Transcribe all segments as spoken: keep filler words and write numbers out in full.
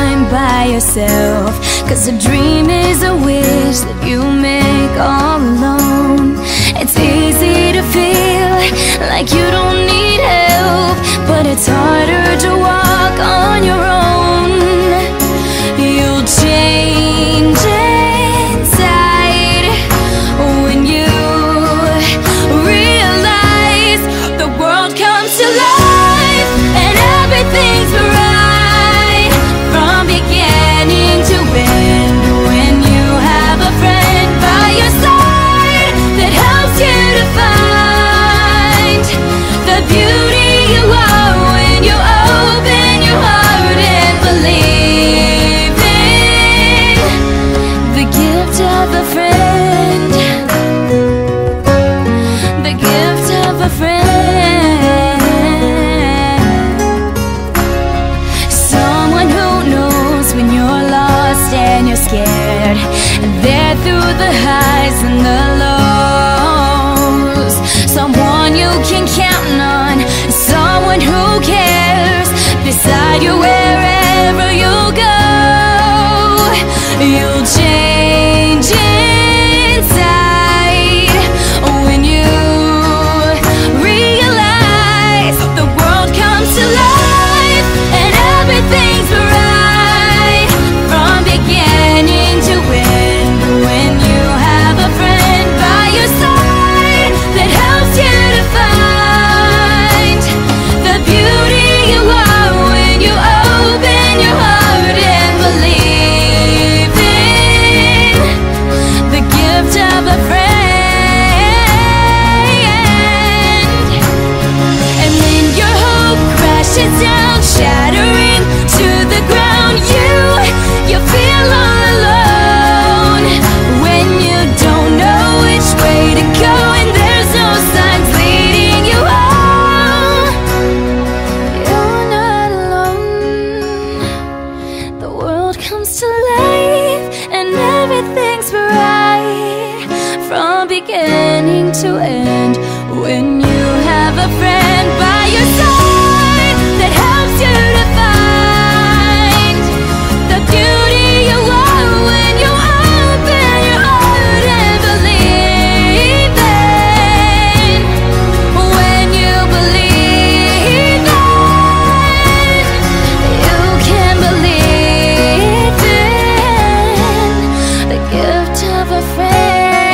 time by yourself. Cause a dream is a wish that you make all alone. It's easy to feel like you don't need help, but it's harder to walk on your own. You'll change inside when you realize the world comes to life and everything's right from beginning to end. When you have a friend by your side that helps you to find the beauty you are when you open your heart and believe in the gift of a friend, the gift of a friend. Someone who knows when you're lost and you're scared, and they're through the highs and the lows. Someone you can count on, someone who cares, beside you wherever you go. You'll change inside when you realize the world comes to life and everything's right from beginning to end. When you have a friend by your side that helps you to find the beauty you are when you open your heart and believe in the gift of a friend. And when your hope crashes down, shattering to the ground, you, you feel all alone. When you don't know which way to go and there's no signs leading you home, you're not alone. The world comes to life and everything's right from beginning to end. When you have a friend by your side that helps you to find the beauty you are when you open your heart and believe in. When you believe in, you can believe in the gift of a friend.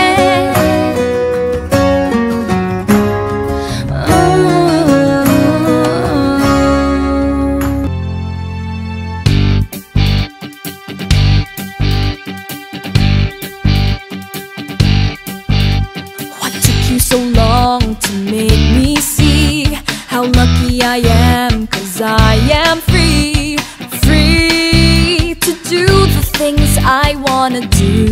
What took you so long to make me see how lucky I am? Cause I am free, free to do the things I wanna do.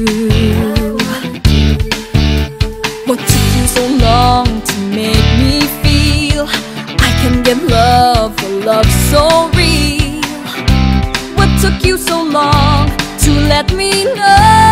What took you so long to make me feel I can give love, a love so real? What took you so long to let me know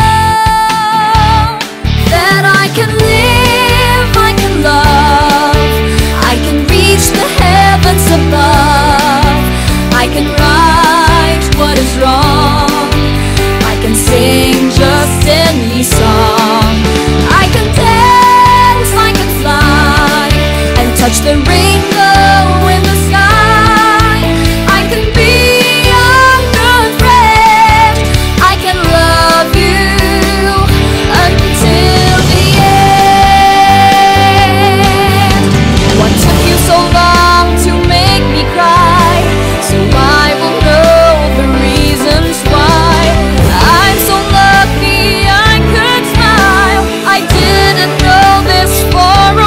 that I can live, I can love, I can reach the heavens above, I can right what is wrong, I can sing just any song, I can dance, I can fly and touch the rainbow in the sky. I can be your good friend, I can love you until the end. What took you so long to make me cry? So I will know the reasons why. I'm so lucky I could smile. I didn't know this for a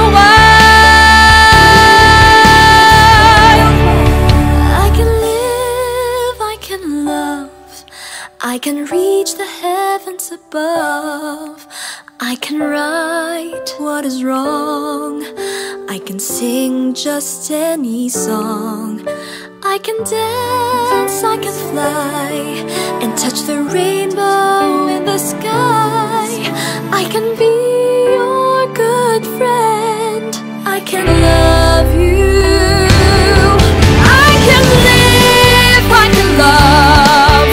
while. I can live, I can love, I can reach the heavens above, I can right what is wrong, I can sing just any song, I can dance, I can fly and touch the rainbow in the sky. I can be your good friend, I can love you, I can live, I can love,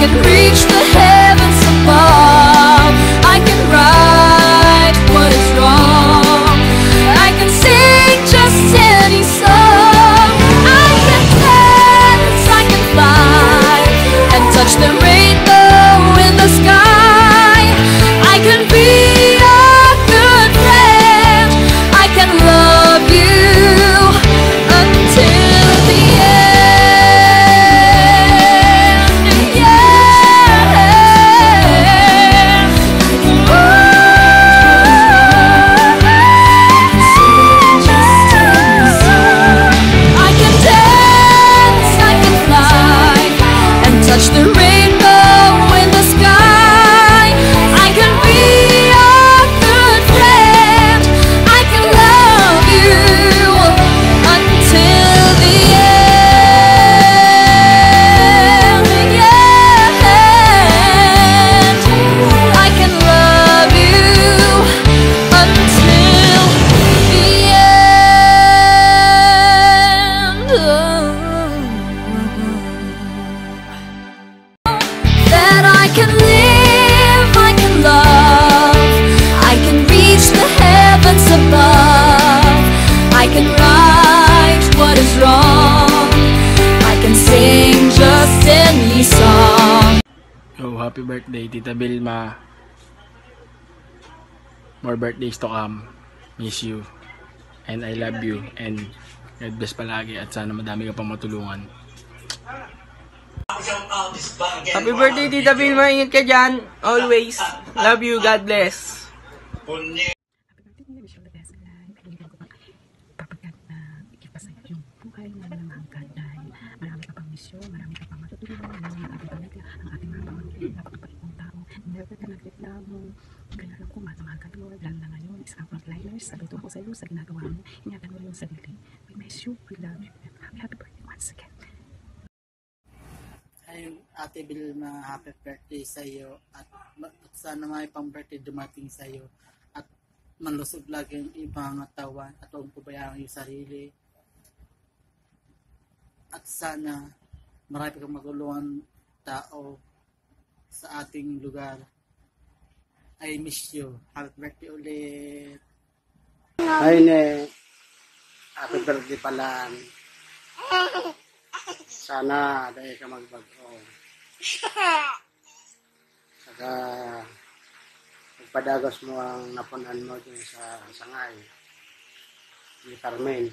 can reach the heavens above. I can right what is wrong. I can sing just any song. I can dance, I can fly, and touch the rainbow in the sky. I can be a good friend. I can love you until the end. Yeah. I can dance, I can fly, and touch the rainbow in the sky. I can be a good friend. I can love you until the end. Yeah. I can love you until the end. That I can live, I can love, I can reach the heavens above. I can right what is wrong. I can sing just any song. Yo, happy birthday, Tita Vilma. More birthdays to come. Miss you. And I love you. And God bless palagi. At sana madami ka pang matulungan. Happy birthday, Tita Vilma. Ingat ka dyan. Always. Love you. God bless. wish you all the best in life. Bibigyan ko pang papagat na ikipasaya yung buhay na namangkat dahil marami ka pang misyon, marami ka pang matutunan, lalo na ating pamilya, ang ating mga pamangkin, napakapalipong tao. Never ka nagreklamo. Kaya alam ko, mahal ka Lord, lalo na ngayon, isang frontliners, saludo ako sa iyo sa ginagawa mo. Ingatan mo yung sarili. We miss you, we love you, and happy, happy birthday once again. Ayun, Ate Vilma, happy birthday sa iyo at, at sana may pang birthday dumating sa iyo at manlusog lagi ang ibang katawan at huwag pabayaan yung sarili at sana marami kang magulungan tao sa ating lugar. I miss you. Happy birthday ulit. Ayun eh, happy birthday pala. Sana dahil ka magbago. Saka magpadagos mo ang napunan mo dun sa sangay ni Carmen.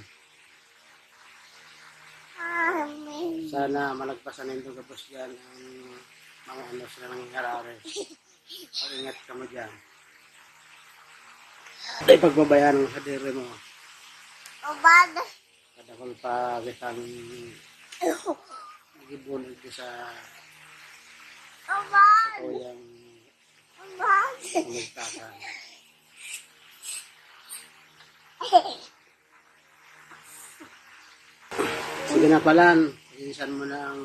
Sana malagpasan nito kapos dyan ang mga ano sila ng harare. Pag-ingat ka mo dyan. Dahil pagbabayaan mo sa diri mo. Kadakol pa kitang nagibunod ko sa sa kuyang umigtakan. Sige na palan, inisan mo na ang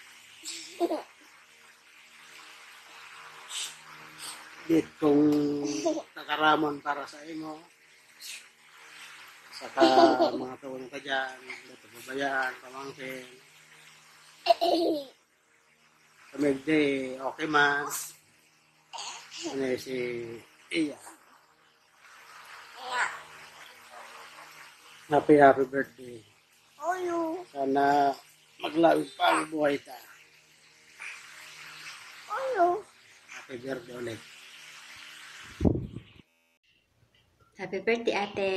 dit kung nakaramon para sa imo. Saka mga tulong ka dyan, pagbabayaan, pamangkin. Kamigday, okay man. Ano si Iya. Happy, happy birthday. Sana maglawig pa ang buhay ta. Happy birthday ulit. Happy birthday, ate.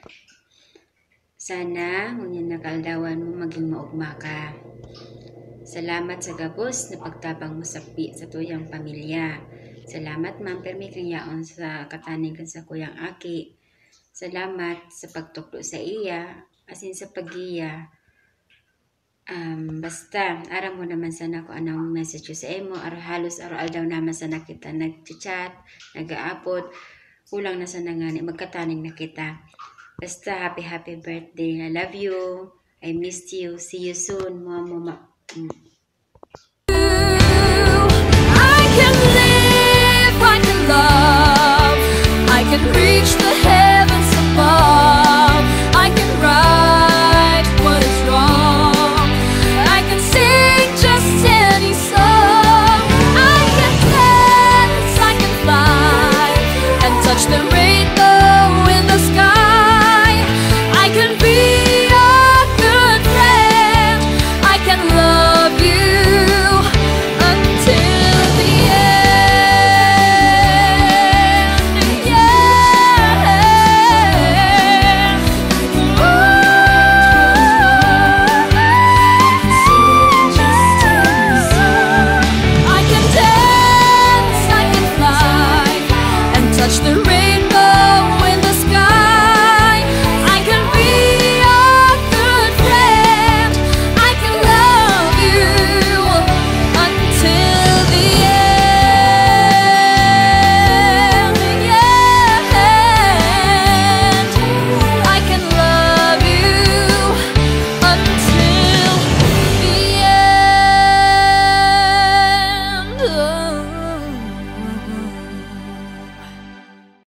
Sana, ngunyan nakaldawan mo, maging maugma ka. Salamat sa gabos na pagtabang mo sa, sa tuyang pamilya. Salamat, ma'am, permi kang yaon sa katanigan sa kuyang aki. Salamat sa pagtuklo sa iya, asin sa pagiya. Um, basta, aram mo naman sana kung anong message sa emo. Ar halos araw daw naman sana kita nag-chat, nag-aapod. Kulang na sana nga, magkataning na kita. Basta, happy, happy birthday. I love you. I missed you. See you soon, mama.